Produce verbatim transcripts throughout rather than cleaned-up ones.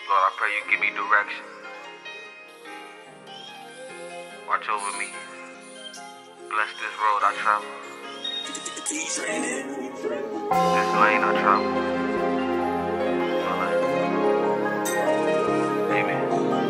Lord, I pray you give me direction. Watch over me. Bless this road I travel. This lane I travel. Amen.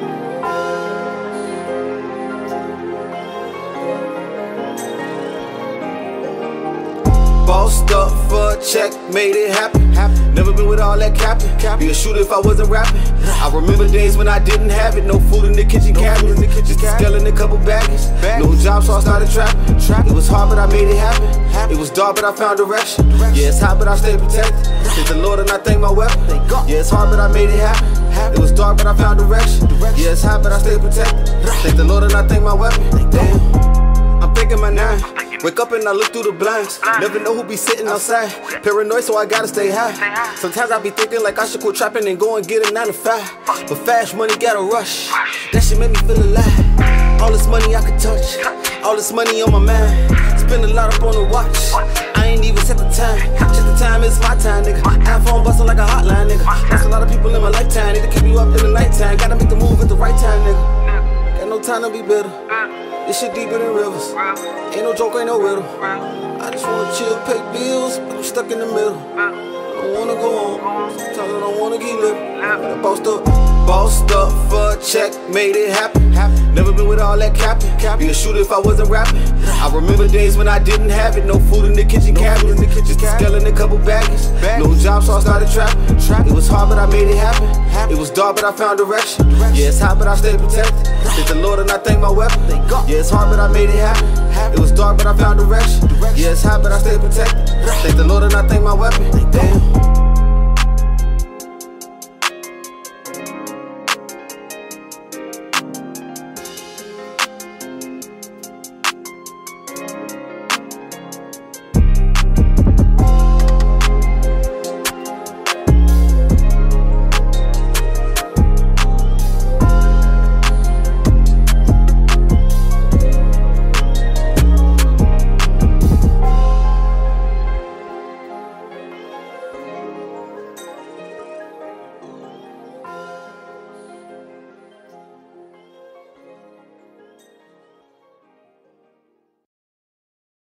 Bossed up for a check, made it happen. Never been with all that capping. Be a shooter if I wasn't rapping. I remember days when I didn't have it. No food in the kitchen cabinet. Just a skeleton, a couple baggies. No job, so I started trapping. It was hard, but I made it happen. It was dark, but I found direction. Yeah, it's hot, but I stayed protected. Thank the Lord and I thank my weapon. Yeah, it's hard, but I made it happen. It was dark, but I found direction. Yeah, it's hot, but I stayed protected. Thank the Lord and I thank my weapon. Damn, I'm thinking my nine. Wake up and I look through the blinds. Never know who be sitting outside. Paranoid, so I gotta stay high. Sometimes I be thinking like I should quit trapping and go and get a nine to five. But fast money gotta rush. That shit make me feel alive. All this money I could touch. All this money on my mind. Spend a lot up on the watch. I ain't even set the time. Just the time, it's my time, nigga. iPhone bustin' like a hotline, nigga. That's a lot of people in my lifetime. Need to keep you up in the nighttime. Gotta make the move at the right time, nigga. Got no time to be bitter. This shit deeper than rivers. Ain't no joke, ain't no riddle. I just wanna chill, pay bills, but I'm stuck in the middle. I don't wanna go on. Sometimes I don't wanna keep living. I bossed up, bossed up for a check, made it happen. Never been with all that capping. Be a shooter if I wasn't rapping. I remember days when I didn't have it. No food in the kitchen cabinet. Just a skeleton, a couple baggies. No job, so I started trapping. It was hard, but I made it happen. It was dark, but I found direction. Yeah, it's hot, but I stayed protected. Thank the Lord and I thank my weapon. Yeah, it's hard, but I made it happen. It was dark, but I found direction. Yeah, it's hot, but I stayed protected. Thank the Lord and I thank my weapon. Damn.